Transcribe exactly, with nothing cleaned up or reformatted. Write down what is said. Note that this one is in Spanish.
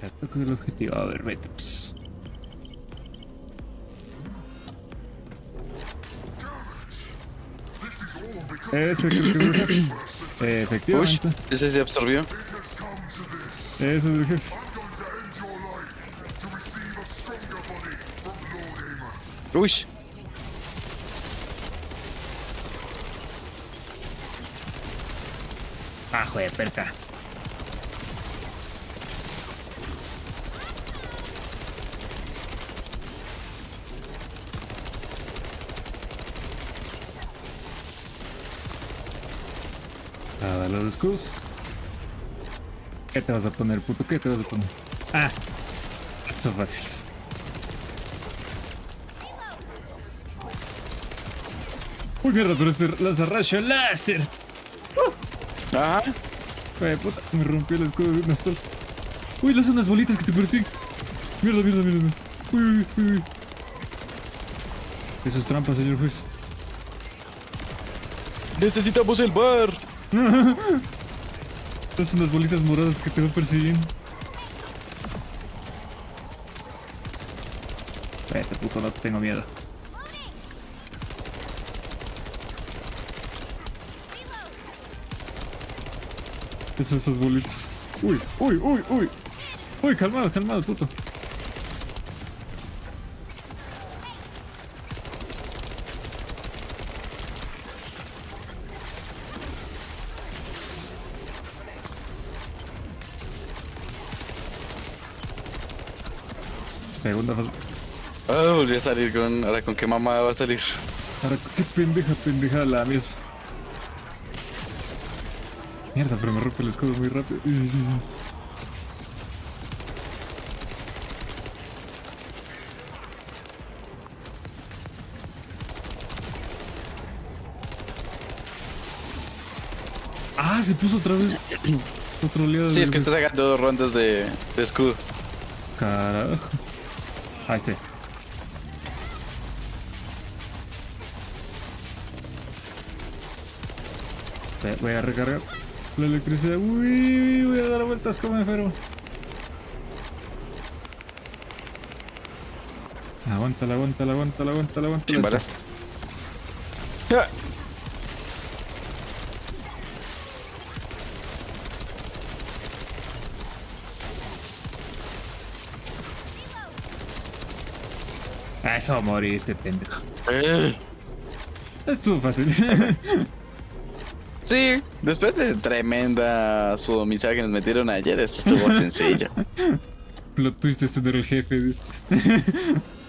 Ataque del objetivo. A ver, vete, pues. Ese creo que es el jefe. Eh, efectivamente. Uy, ese se absorbió. Ese es el jefe. Uy. Ah, joder, perca. A los escudos. ¿Qué te vas a poner, puto? ¿Qué te vas a poner? Ah, son fáciles. Uy, mierda, pero este lanzarrayo láser. Uh. Ajá. Joder, puta, me rompió el escudo de una sola. Uy, las unas bolitas que te persiguen. Mierda, mierda, mierda. Uy, uy, uy, uy. Eso es trampa, señor juez. Necesitamos el bar. Estas son las bolitas moradas que te van persiguiendo. Vete, puto, no tengo miedo. ¿Qué son esas bolitas? Uy, uy, uy, uy. Uy, calmado, calmado, puto. Segunda fase. Oh, volví a salir con... Ahora con qué mamá va a salir. Ahora, qué pendeja, pendeja la misma. Mierda, pero me rompe el escudo muy rápido. Ah, se puso otra vez. Otro oleado. Sí, de... es que está sacando dos rondas de, de escudo. Carajo. Ahí está. Voy a recargar la electricidad. Uy, voy a dar vueltas como enfermo. Aguántala, aguántala, aguántala, aguántala, aguántala. Sin balas. Ah. Ah, eso va a morir este pendejo. Eh. Estuvo fácil. Sí, después de tremenda sodomizada que nos metieron ayer, esto estuvo sencillo. Plot twist, este no era el jefe. Dice.